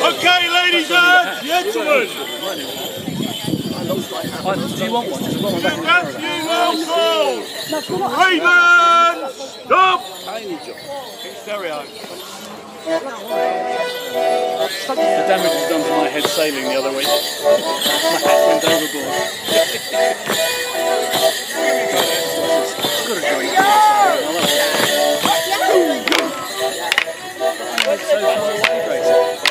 Okay, ladies and gentlemen. Do you want one? Because I've got one back in the That's caravan. you well told. Ravens, stop. Stereo. The damage was done to my head sailing the other week. My hat went overboard. I've got a drink. It's so far away, Grace.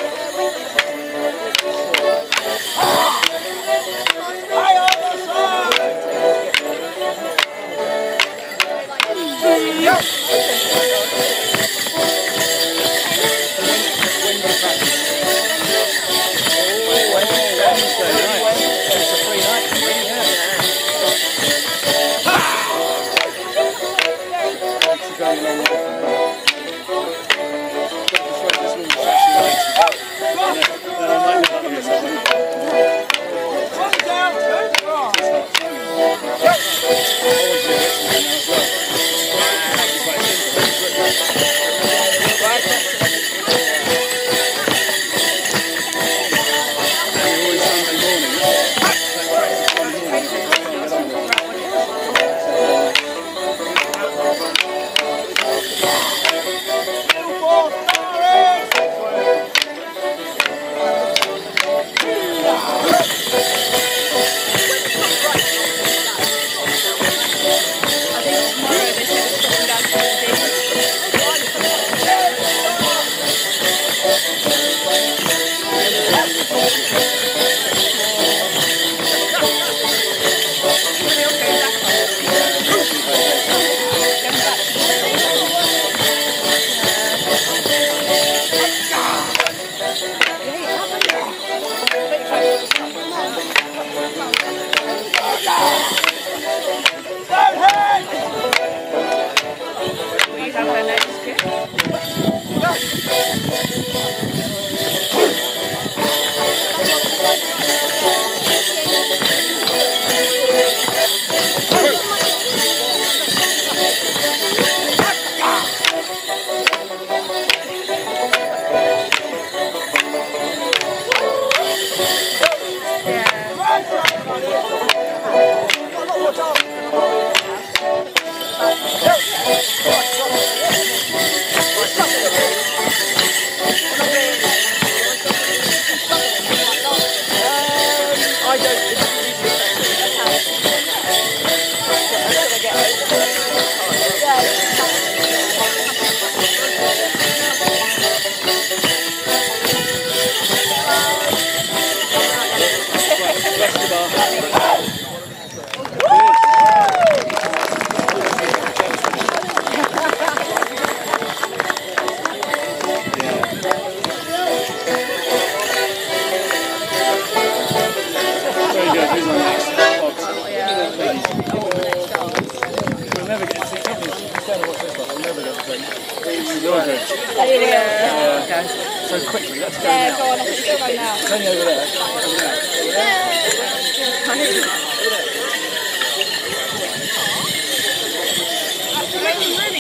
So quickly, let's go now. Yeah, go on, I think it's going now. It's only over there. Yeah.